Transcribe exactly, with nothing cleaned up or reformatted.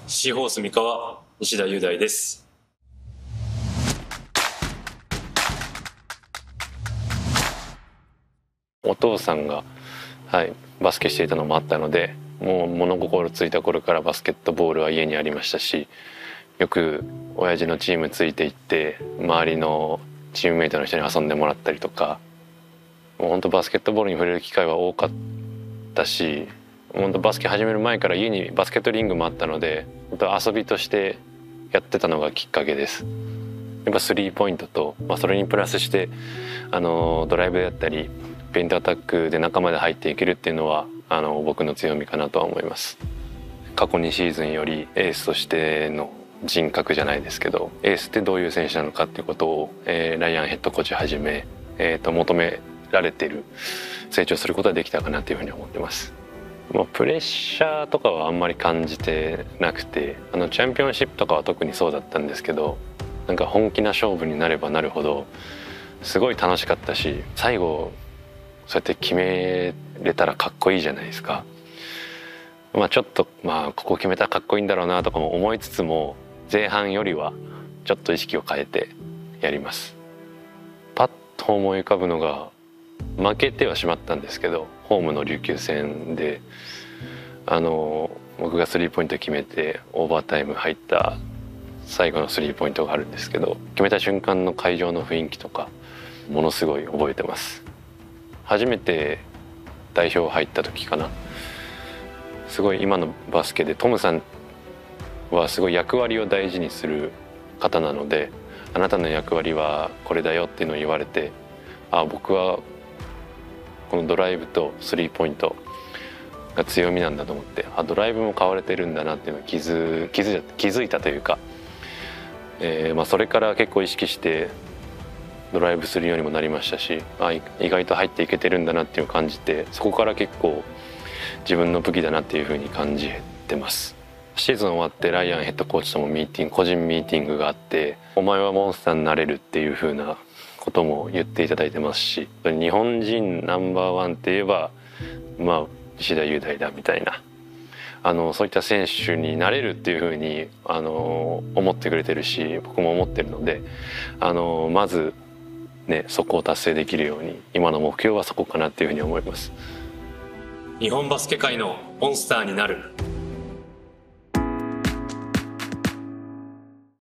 シーホース三河西田雄大です。 お父さんが、はい、バスケしていたのもあったので、もう物心ついた頃からバスケットボールは家にありましたし、よく親父のチームついて行って周りのチームメイトの人に遊んでもらったりとか、もう本当バスケットボールに触れる機会は多かったし、本当バスケ始める前から家にバスケットリングもあったので、本当遊びとしてやってたのがきっかけです。やっぱスリーポイントと、まあ、それにプラスしてあのドライブであったりペイントアタックで中まで入っていけるっていうのはあの僕の強みかなとは思います。過去にシーズンよりエースとしての人格じゃないですけど、エースってどういう選手なのかっていうことを、えー、ライアンヘッドコーチはじめ、えー、と求められている、成長することができたかなというふうに思ってます。もうプレッシャーとかはあんまり感じてなくて、あのチャンピオンシップとかは特にそうだったんですけど、なんか本気な勝負になればなるほどすごい楽しかったし、最後そうやって決めれたらかっこいいじゃないですか。まあちょっとまあここ決めたらかっこいいんだろうなとかも思いつつも、前半よりはちょっと意識を変えてやります。パッと思い浮かぶのが、負けてはしまったんですけど、ホームの琉球戦であの僕がスリーポイント決めてオーバータイム入った最後のスリーポイントがあるんですけど、決めた瞬間の会場の雰囲気とかものすごい覚えてます。初めて代表入った時かな、すごい今のバスケでトムさんはすごい役割を大事にする方なので、あなたの役割はこれだよっていうのを言われて、あ僕はこのドライブとスリーポイントが強みなんだと思って、あドライブも買われてるんだなっていうのを気づ気づ気づいたというか、えーまあ、それから結構意識してドライブするようにもなりましたし、あ意外と入っていけてるんだなっていうのを感じて、そこから結構自分の武器だなっていうふうに感じてます。シーズン終わってライアンヘッドコーチともミーティング個人ミーティングがあって、お前はモンスターになれるっていうふうなことも言っていただいてますし、日本人ナンバーワンって言えばまあ西田雄大だみたいな、あのそういった選手になれるっていうふうにあの思ってくれてるし、僕も思ってるので、あのまずねそこを達成できるように、今の目標はそこかなっていうふうに思います。 日本バスケ界のモンスターになる。